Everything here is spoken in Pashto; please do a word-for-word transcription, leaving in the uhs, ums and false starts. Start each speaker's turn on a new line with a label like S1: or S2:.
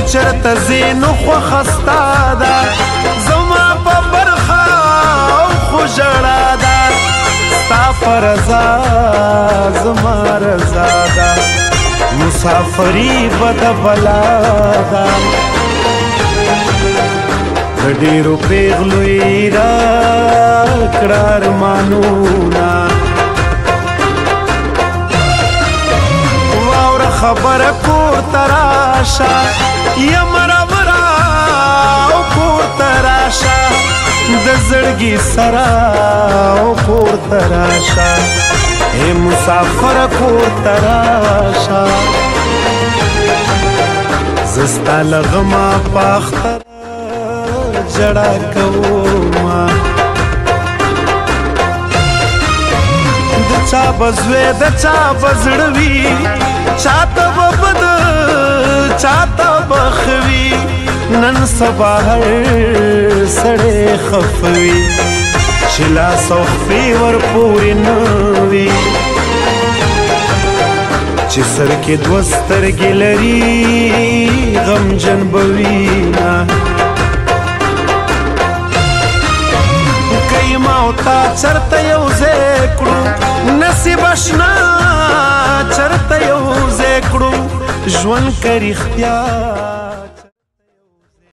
S1: چرته زینو خوښه ستا ده زما په برخه خو ژړا ده ستا په رضا زما رضا ده مسافري به د بلا ده د ډېرو پېغلو یې راکړه ارمانونه واوره خبره کور ته راشه یم راوره او کور ته راشه د زړګي سره او کور ته راشه ای مسافره کور ته راشه زه ستا له غمه په اختر جړا کومه د چا به زوی د چا به زړه وي چاته به بد چاته به ښه وي نن سبا هر سړی خفه وي چې لاس او خپې ورپورې نه وي چې سر کې دوه سترګې لري غمجن به وي ما او تا چرته یو ځای کړو نصیب اشنا چرته یو ځای کړو ژوند که رښتیا